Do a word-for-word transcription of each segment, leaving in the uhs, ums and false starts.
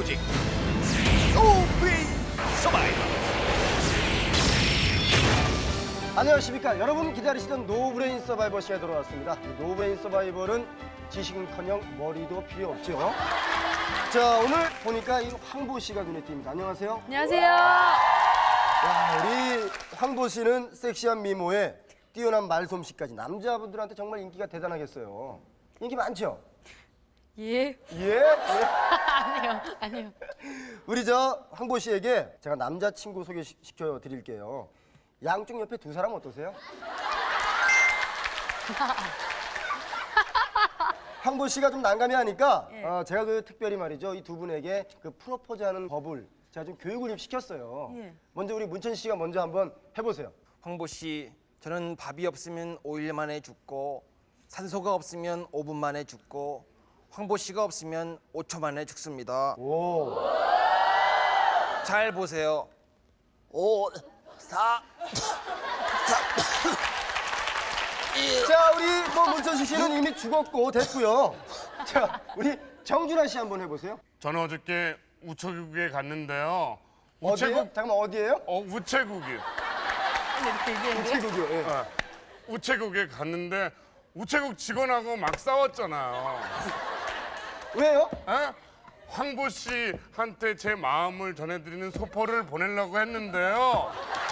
오직 노브레인 서바이벌. 안녕하십니까. 여러분 기다리시던 노브레인 서바이벌 시간에 돌아왔습니다. 노브레인 서바이벌은 지식은커녕 머리도 필요 없죠. 자, 오늘 보니까 이 황보 씨가 눈에 띕니다. 안녕하세요. 안녕하세요. 야, 우리 황보 씨는 섹시한 미모에 뛰어난 말솜씨까지 남자분들한테 정말 인기가 대단하겠어요. 인기 많죠? 예. 예? 예? 아니요, 아니요. 우리 저 황보 씨에게 제가 남자친구 소개시켜 드릴게요. 양쪽 옆에 두 사람 어떠세요? 황보 씨가 좀 난감해 하니까 예. 어, 제가 그 특별히 말이죠. 이 두 분에게 그 프로포즈하는 법을 제가 좀 교육을 좀 시켰어요. 예. 먼저 우리 문천 씨가 먼저 한번 해보세요. 황보 씨, 저는 밥이 없으면 오 일 만에 죽고 산소가 없으면 오 분 만에 죽고 황보 씨가 없으면 오 초 만에 죽습니다. 오. 잘 보세요. 오, 사, 자, 우리 뭐 문천 씨는 이미 죽었고 됐고요. 자, 우리 정준하 씨 한번 해보세요. 저는 어저께 우체국에 갔는데요. 어디에요? 우체국, 잠깐만, 어디에요? 어, 우체국이요. 이렇게 얘기해요. 우체국이요. 예. 네. 우체국에 갔는데 우체국 직원하고 막 싸웠잖아요. 왜요? 에? 황보 씨한테 제 마음을 전해드리는 소포를 보내려고 했는데요.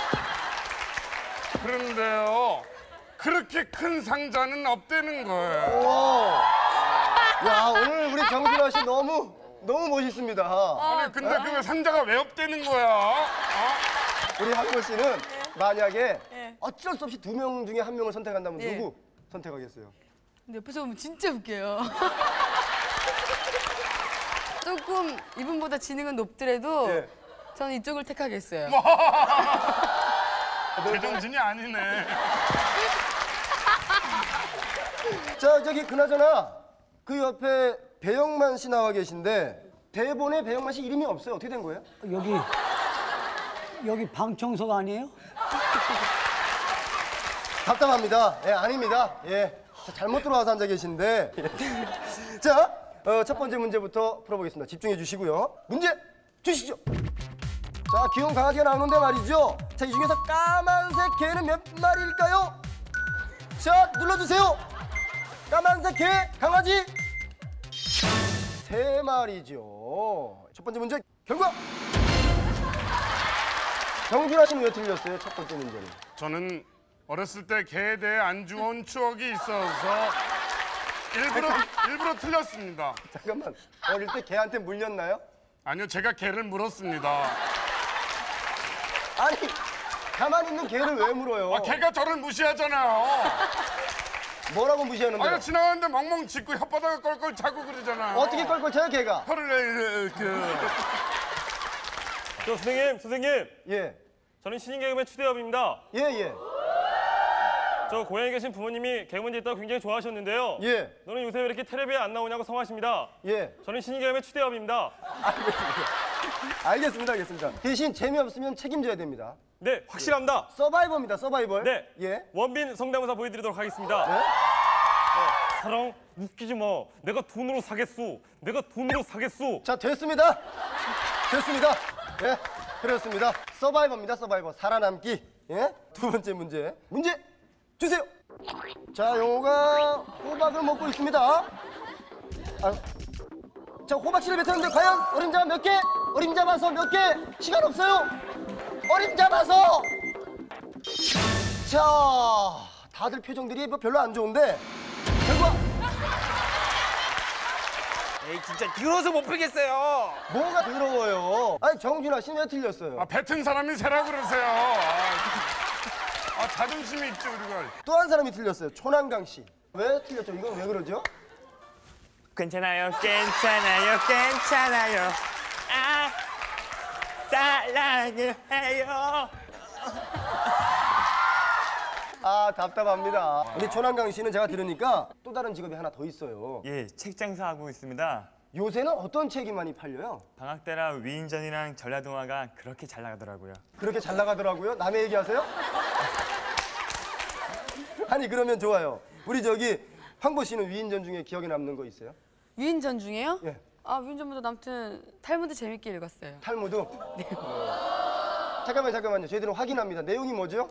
그런데요, 그렇게 큰 상자는 없다는 거예요. 오. 야, 오늘 우리 정준하 씨 너무 너무 멋있습니다. 아니 근데 그 상자가 왜 없다는 거야? 어? 우리 황보 씨는 만약에 예. 어쩔 수 없이 두 명 중에 한 명을 선택한다면 예. 누구 선택하겠어요? 근데 옆에서 보면 진짜 웃겨요. 조금 이분보다 지능은 높더라도 예. 저는 이쪽을 택하겠어요. 제정신이 아니네. 자, 저기 그나저나 그 옆에 배영만 씨 나와 계신데 대본에 배영만 씨 이름이 없어요. 어떻게 된 거예요? 여기 여기 방청석 아니에요? 답답합니다. 예, 아닙니다. 예, 자, 잘못 들어와서 앉아 계신데. 자, 어, 첫 번째 문제부터 풀어보겠습니다. 집중해 주시고요. 문제 주시죠. 자, 귀여운 강아지가 나오는데 말이죠. 자, 이 중에서 까만색 개는 몇 마리일까요? 자, 눌러주세요. 까만색 개, 강아지 세 마리죠. 첫 번째 문제 결과. 정준하 씨는 왜 틀렸어요? 첫 번째 문제는. 저는 어렸을 때 개에 대해 안 좋은 추억이 있어서 일부러 일부러 틀렸습니다. 잠깐만, 어릴 때 개한테 물렸나요? 아니요, 제가 개를 물었습니다. 아니, 가만히 있는 개를 왜 물어요? 아, 개가 저를 무시하잖아요. 뭐라고 무시하는데요? 아니 지나가는데 멍멍 짖고 혓바닥을 껄껄 차고 그러잖아요. 어떻게 껄껄 쳐요, 개가? 혀를 내 이렇게. 저 선생님, 선생님. 예, 저는 신인 개그맨 추대엽입니다. 예, 예, 저 고향에 계신 부모님이 개그맨 있다고 굉장히 좋아하셨는데요. 예, 너는 요새 왜 이렇게 텔레비에 안 나오냐고 성하십니다. 예. 저는 신인 개그맨 추대엽입니다. 알겠습니다, 알겠습니다. 대신 재미없으면 책임져야 됩니다. 네, 확실합니다. 서바이벌입니다, 서바이벌. 네, 예. 원빈 성대모사 보여드리도록 하겠습니다. 네? 네, 사랑, 웃기지 마. 내가 돈으로 사겠소. 내가 돈으로 사겠소. 자, 됐습니다. 됐습니다. 예, 그렇습니다. 서바이벌입니다, 서바이벌. 살아남기. 예? 두 번째 문제. 문제 주세요. 자, 용호가 호박을 먹고 있습니다. 아, 자, 호박씨를 뱉었는데 과연 어림잡아 몇 개? 어림잡아서 몇 개? 시간 없어요. 어림잡아서. 자, 다들 표정들이 뭐 별로 안 좋은데 결과 에이 진짜 더러워서 못 풀겠어요. 뭐가 더러워요? 아니, 정준하 씨는 왜 틀렸어요? 아, 뱉은 사람이 세라 그러세요. 아, 아, 자존심이 있죠 우리가. 또 한 사람이 틀렸어요. 초난강 씨. 왜 틀렸죠? 이건 왜 그러죠? 괜찮아요, 괜찮아요, 괜찮아요. 아, 사랑을 해요. 아, 답답합니다. 우리 초난강 씨는 제가 들으니까 또 다른 직업이 하나 더 있어요. 예, 책 장사하고 있습니다. 요새는 어떤 책이 많이 팔려요? 방학 때라 위인전이랑 전라동화가 그렇게 잘 나가더라고요. 그렇게 잘 나가더라고요? 남의 얘기하세요? 아니, 그러면 좋아요. 우리 저기 황보 씨는 위인전 중에 기억에 남는 거 있어요? 위인전 중에요? 예. 아 위인전보다 아무튼 탈무드 재밌게 읽었어요. 탈무드? 네. 어. 잠깐만 잠깐만요. 저희들은 확인합니다. 내용이 뭐죠?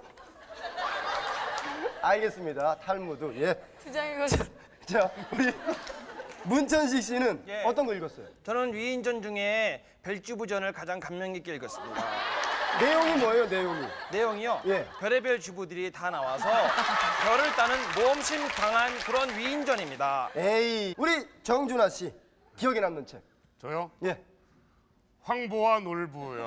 알겠습니다. 탈무드. 예. 두 장 읽으셨. 자 우리 문천식 씨는 예. 어떤 거 읽었어요? 저는 위인전 중에 별주부전을 가장 감명 깊게 읽었습니다. 내용이 뭐예요? 내용이? 내용이요. 예. 별의별 주부들이 다 나와서 별을 따는 모험심 강한 그런 위인전입니다. 에이 우리 정준하 씨 기억에 남는 책. 저요? 예. 황보와 놀부요.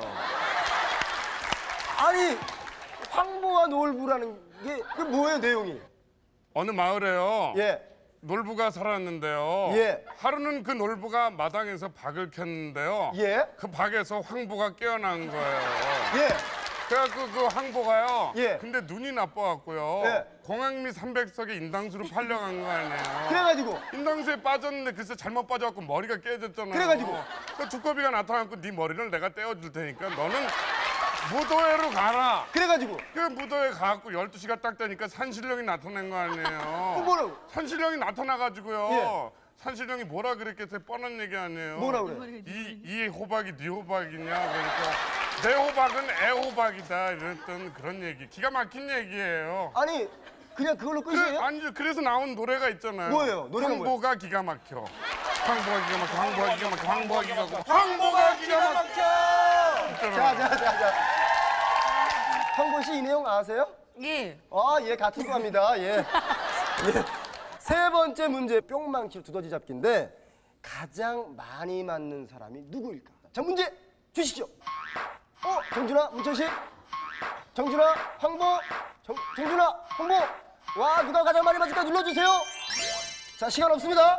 아니 황보와 놀부라는 게 그 뭐예요 내용이? 어느 마을에요. 예. 놀부가 살았는데요. 예. 하루는 그 놀부가 마당에서 박을 켰는데요. 예. 그 박에서 황보가 깨어난 거예요. 예. 그래갖고 그 황보가요. 예. 근데 눈이 나빠갖고요. 예. 공항미 삼백석에 인당수로 팔려간 거 아니에요. 그래가지고 인당수에 빠졌는데 글쎄 잘못 빠져갖고 머리가 깨졌잖아요. 그래가지고? 그 두꺼비가 나타나고 네 머리를 내가 떼어줄 테니까 너는 무도회로 가라. 그래가지고 그 무도회 가갖고 열두 시가 딱 되니까 산신령이 나타난 거 아니에요. 뭐라고? 산신령이 나타나가지고요. 예. 산신령이 뭐라 그랬겠어요? 뻔한 얘기 아니에요. 뭐라 그래? 이, 이 호박이 네 호박이냐 그러니까 내 호박은 애 호박이다 이랬던 그런 얘기. 기가 막힌 얘기예요. 아니 그냥 그걸로 그래, 끝이에요? 아니 그래서 나온 노래가 있잖아요. 뭐예요? 노래가 황보가 기가 막혀. 황보가 기가 막혀. 황보가 기가 막혀. 황보가 기가 막혀. 황보가 기가 막혀. 자자자자. 황보 씨 이 내용 아세요? 예. 아, 예, 같은 과입니다. 예. 예. 세 번째 문제 뿅망치 두더지 잡기인데 가장 많이 맞는 사람이 누구일까? 자, 문제 주시죠. 어, 정준하, 문천식, 정준하, 황보, 정, 정준하, 황보. 와, 누가 가장 많이 맞을까 눌러주세요. 자, 시간 없습니다.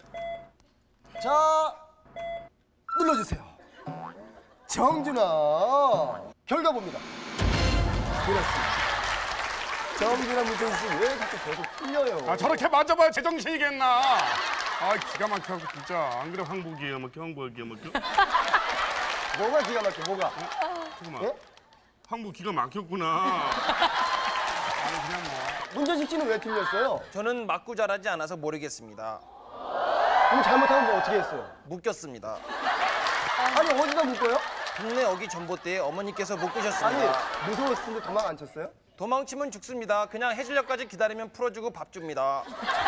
자, 눌러주세요. 정준하. 결과 봅니다. 그렇습니다. 정준하 문천식 씨 왜 자꾸 계속 틀려요? 아 저렇게 맞아봐야 제정신이겠나. 아 기가 막혀 진짜. 안 그래 황보기가 막혀. 황보가 기가 막혀. 뭐가 기가 막혀, 뭐가? 잠깐만. 예? 황보 기가 막혔구나. 아니 그냥 뭐. 문천식 씨는 왜 틀렸어요? 저는 맞고 자라지 않아서 모르겠습니다. 그럼 잘못하면 뭐 어떻게 했어요? 묶였습니다. 아니, 어디다 묶어요? 동네 어기 전봇대에 어머니께서 아니, 묶으셨습니다. 무서웠을 텐데 도망 안 쳤어요? 도망치면 죽습니다. 그냥 해질녘까지 기다리면 풀어주고 밥 줍니다.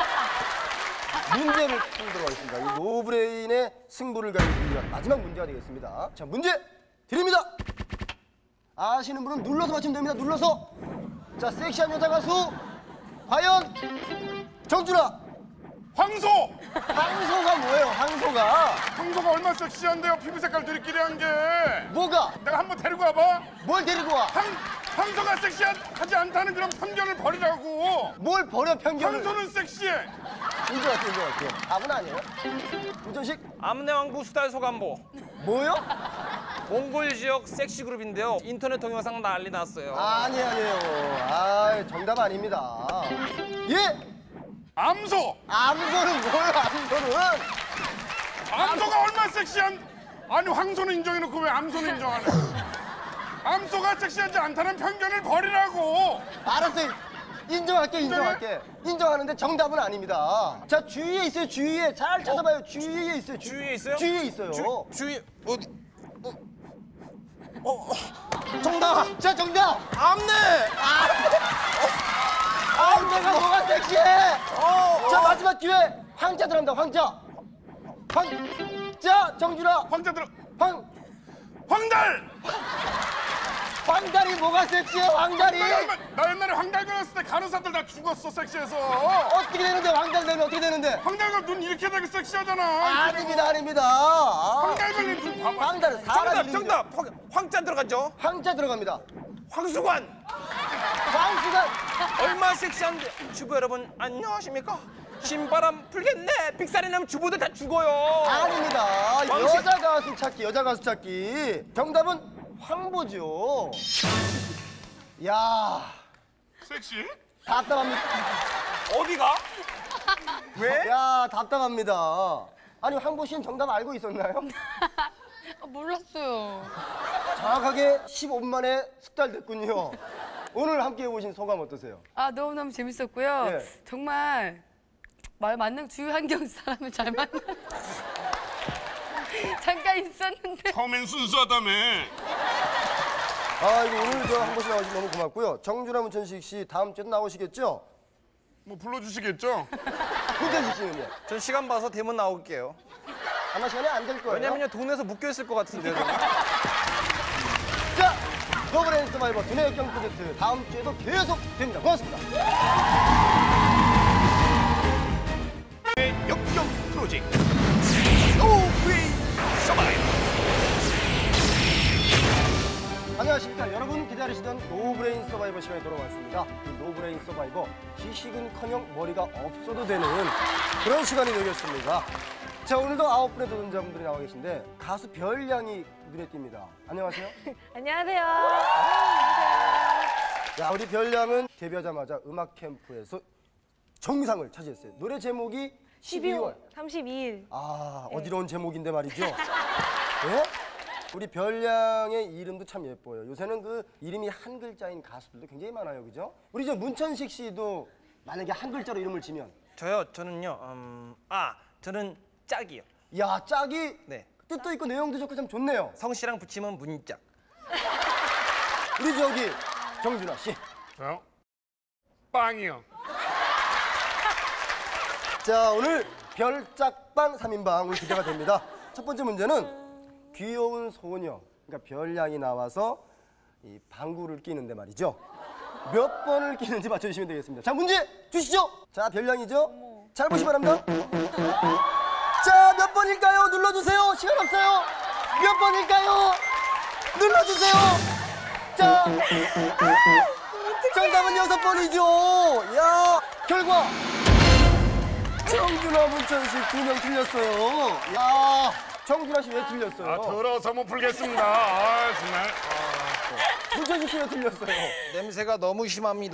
문제를 풀도록 하겠습니다. 이 노브레인의 승부를 가리기 위한 마지막 문제가 되겠습니다. 자, 문제 드립니다. 아시는 분은 눌러서 맞히면 됩니다. 눌러서. 자, 섹시한 여자 가수 과연 정준하. 황소! 황소가 뭐예요? 황소가 황소가 얼마나 섹시한데요. 피부 색깔 들이끼리 한 게. 뭐가? 내가 한번 데리고 와봐. 뭘 데리고 와? 황, 황소가 섹시하지 않다는 그런 편견을 버리라고. 뭘 버려 편견을? 황소는 섹시해. 인정할게요, 인정할게요. 답은 아니에요. 문천식 암내왕부 수달 소감보. 뭐요? 몽골 지역 섹시 그룹인데요. 인터넷 동영상 난리 났어요. 아니 아니에요. 아, 정답 아닙니다. 예? 암소! 암소는 뭐예요? 암소는? 암소가 얼마나 섹시한. 아니 황소는 인정해놓고 왜 암소는 인정 안 해? 암소가 섹시하지 않다는 편견을 버리라고. 알았어요. 인정할게, 인정할게. 인정하는데 정답은 아닙니다. 자, 주위에 있어요, 주위에. 잘 찾아봐요. 주위에 있어요. 주, 주위에 있어요? 주위에 있어요. 주, 주위 어디? 정답! 자, 정답! 암내! 암내가 뭐가 섹시해? 자, 마지막 기회. 황자 들어갑니다, 황자. 황자, 정준하. 황자 들어. 황, 황달! 황달이 뭐가 섹시해, 황달이? 나 옛날에 황달 걸었을 때 간호사들 다 죽었어 섹시해서. 어떻게 되는데, 황달 되면 어떻게 되는데? 황달 걸면 눈 이렇게 되게 섹시하잖아. 아닙니다, 아닙니다. 아, 황달 걸린 눈 봐봐. 황달은 사람 정답 이름이죠. 정답 황, 황자 들어갔죠? 황자 들어갑니다. 황수관. 황수가 얼마나 섹시한데. 주부 여러분 안녕하십니까? 신바람 불겠네. 빅살이 나면 주부들 다 죽어요. 아닙니다. 왕실- 여자 가수 찾기, 여자 가수 찾기. 정답은 황보죠. 야, 섹시? 답답합니다. 어디가? 왜? 야, 답답합니다. 아니, 황보 씨는 정답 알고 있었나요? 아, 몰랐어요. 정확하게 십오 분 만에 숙달됐군요. 오늘 함께 해보신 소감 어떠세요? 아 너무너무 재밌었고요. 예. 정말 말 만능 주위 환경 사람을 잘 만나. 잠깐 있었는데. 처음엔 순수하다며. 아, 이거 오늘 저 한 번씩 나와주셔서 너무 고맙고요. 정준하 문천식 씨 다음 주에도 나오시겠죠? 뭐 불러주시겠죠? 문천식 씨는요? 전 시간 봐서 대문 나올게요. 아마 시간이 안 될 거예요. 왜냐면요 동네에서 묶여 있을 것 같은데요. 저는. 자, 더블앤 서바이버 두뇌 역경 프로젝트 다음 주에도 계속 됩니다. 고맙습니다. 역경 프로젝트 노브레인 서바이벌. 안녕하십니까. 여러분 기다리시던 노브레인 서바이버 시간이 돌아왔습니다. 이 노브레인 서바이버, 지식은커녕 머리가 없어도 되는 그런 시간이 되겠습니다. 자, 오늘도 아홉 분의 도전자분들이 나와 계신데 가수 별량이 눈에 띕니다. 안녕하세요. 안녕하세요. 자, 우리 별량은 데뷔하자마자 음악 캠프에서 정상을 차지했어요. 노래 제목이 십이월 삼십이일. 아, 어지러운 제목인데 말이죠. 예? 우리 별량의 이름도 참 예뻐요. 요새는 그 이름이 한 글자인 가수들도 굉장히 많아요, 그죠? 우리 저 문천식 씨도 만약에 한 글자로 이름을 지면 저요 저는요 음, 아 저는 짝이요. 야, 짝이 네. 뜻도 있고 내용도 좋고 참 좋네요. 성씨랑 붙이면 문짝. 우리 저기 정준하 씨. 저요? 빵이요. 자, 오늘 별짝빵 삼 인방 오늘 기대가 됩니다. 첫 번째 문제는 귀여운 소녀, 그러니까 별량이 나와서 이 방구를 끼는데 말이죠. 몇 번을 끼는지 맞춰주시면 되겠습니다. 자, 문제 주시죠. 자, 별량이죠. 잘 보시기 바랍니다. 자, 몇 번일까요? 눌러주세요. 시간 없어요. 몇 번일까요? 눌러주세요. 자, 정답은 여섯 번이죠. 야, 결과 정준하, 문천식 두 명 틀렸어요. 야, 정준하 씨 왜 틀렸어요? 아, 더러워서 못 풀겠습니다. 아, 정말. 문천식 씨가 틀렸어요. 냄새가 너무 심합니다.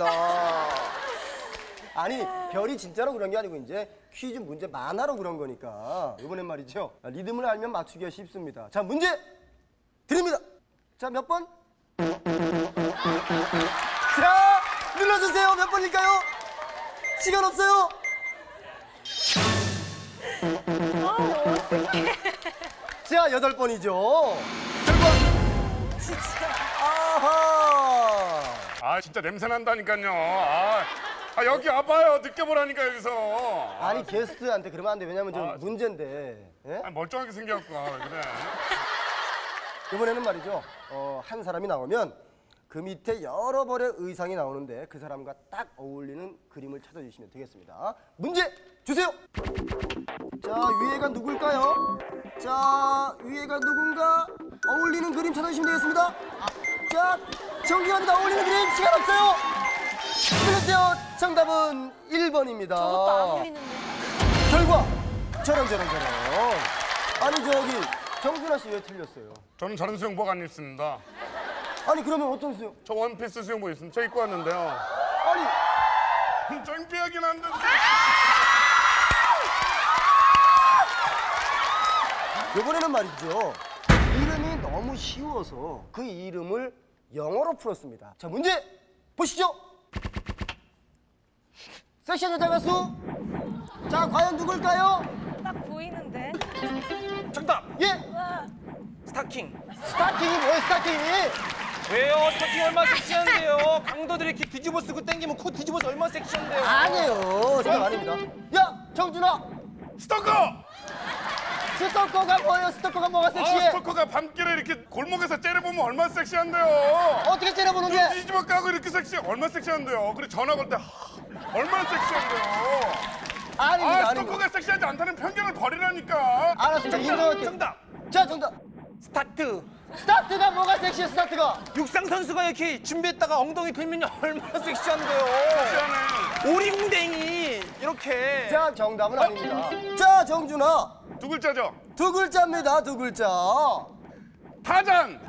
아니, 별이 진짜로 그런 게 아니고 이제 퀴즈 문제 만화로 그런 거니까 이번엔 말이죠. 리듬을 알면 맞추기가 쉽습니다. 자, 문제 드립니다. 자, 몇 번? 자, 눌러주세요. 몇 번일까요? 시간 없어요. 자, 여덟 번이죠. 결과 진짜 아하. 아, 진짜 냄새 난다니까요. 아, 아 여기 와봐요. 느껴보라니까 여기서. 아니, 게스트한테 그러면 안 돼. 왜냐면 좀 아, 문제인데. 예? 아, 멀쩡하게 생겨갖고 아, 왜 그래. 이번에는 말이죠. 어, 한 사람이 나오면 그 밑에 여러 벌의 의상이 나오는데 그 사람과 딱 어울리는 그림을 찾아주시면 되겠습니다. 문제 주세요. 자, 위에가 누굴까요? 자, 위에가 누군가 어울리는 그림 찾아주시면 되겠습니다. 자, 정기합니다. 어울리는 그림 시간 없어요. 틀렸어요. 정답은 일 번입니다. 저것도 안 어울리는데. 결과 저런 저런 저런. 아니, 저기 정준하 씨 왜 틀렸어요? 저는 저런 수영복 안 입습니다. 아니, 그러면 어떤 수요? 저 원피스 수영복 있습니다. 저 입고 왔는데요. 아니, 창피하긴 한데. 이번에는 말이죠. 이름이 너무 쉬워서 그 이름을 영어로 풀었습니다. 자, 문제 보시죠. 섹시한 여자 가수. 자, 과연 누굴까요? 딱 보이는데. 정답. 예, 스타킹. 스타킹이 뭐예요, 스타킹이? 왜요? 스타킹 얼마나 섹시한데요? 강도들이 이렇게 뒤집어 쓰고 당기면 코 뒤집어서 얼마나 섹시한데요? 아니에요, 생각 아닙니다. 야, 정준하, 스토커! 스토커가 뭐예요? 스토커가 뭐가 아, 섹시해? 스토커가 밤길에 이렇게 골목에서 째려보면 얼마나 섹시한데요. 어떻게 째려보는데? 뒤집어 까고 이렇게 섹시, 얼마나 섹시한데요. 그리고 전화 걸 때 얼마나 섹시한데요. 아닙니다, 아, 아닙니다. 스토커가 섹시하지 않다는 편견을 버리라니까. 알았습니다, 인정할게요. 정답. 자, 정답. 스타트. 스타트가 뭐가 섹시해, 스타트가? 육상 선수가 이렇게 준비했다가 엉덩이 들면 얼마나 섹시한데요. 섹시하네. 오리궁뎅이 이렇게. 자, 정답은 아닙니다. 자, 정준하. 두 글자죠? 두 글자입니다. 두 글자. 타잔!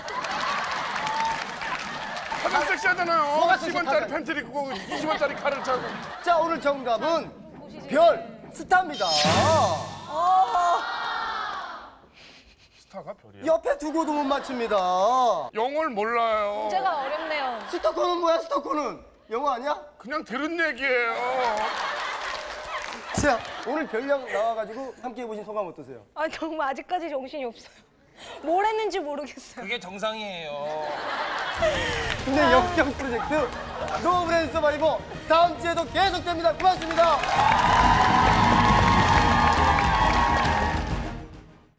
타잔 섹시하잖아요. 뭐가 섹시해, 십 원짜리 타잔? 팬티를 입고 이십 원짜리 칼을 차고. 자, 오늘 정답은 별, 스타입니다. 스타가 별이야? 옆에 두고도 못 맞춥니다. 영어를 몰라요. 문제가 어렵네요. 스토커는 뭐야, 스토커는? 영어 아니야? 그냥 들은 얘기예요. 자, 오늘 별량 나와가지고 함께 해보신 소감 어떠세요? 아 정말 아직까지 정신이 없어요. 뭘 했는지 모르겠어요. 그게 정상이에요. 근데 역경 프로젝트 노브레인 서바이버 다음 주에도 계속됩니다. 고맙습니다.